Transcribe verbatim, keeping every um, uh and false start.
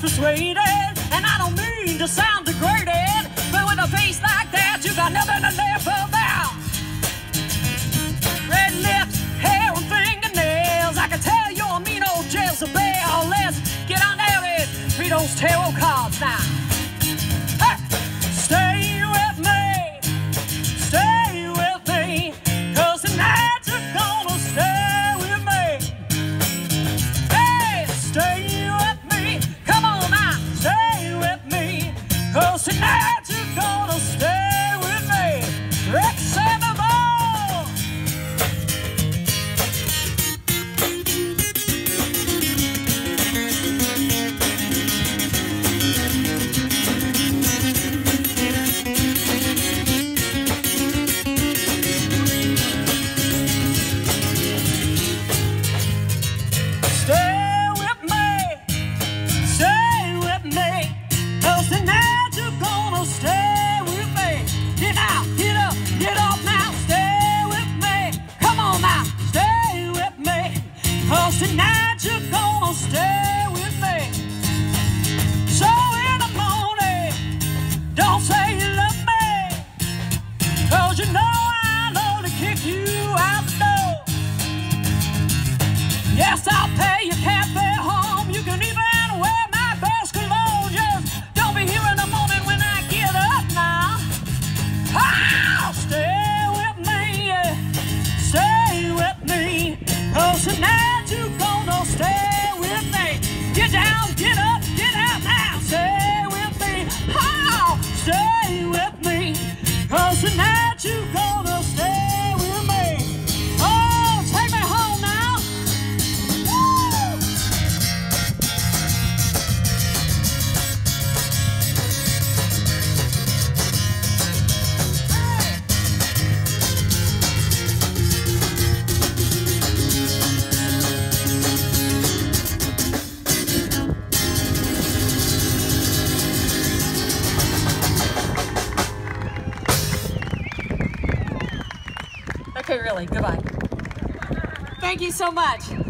persuaded, and I don't mean to sound degraded, but with a face like that, you got nothing to laugh about. Red lips, hair, and fingernails, I can tell you're a mean old Jezebel. Let's get on down it, read those tarot cards now. Hey! Stay with me, stay with me, 'cause tonight you're gonna stay with me. Hey, stay with me, come on now, stay with me, 'cause tonight you're gonna stay with me. Ricc, Sandoval. Tonight you're gonna stay with me. So in the morning, don't say you love me, 'cause you know I'll only kick you out the door. Yes, I'll pay your cab fare home. You can even wear my best cologne. Just don't be here in the morning when I get up now. Oh, stay with me, yeah. Stay with me, 'cause tonight you're gonna stay with me. Get down, get up, get out now. Stay with me, oh, stay with me, 'cause tonight you're gonna stay with me. Oh, take me home now. Woo! Okay, really, goodbye. Thank you so much.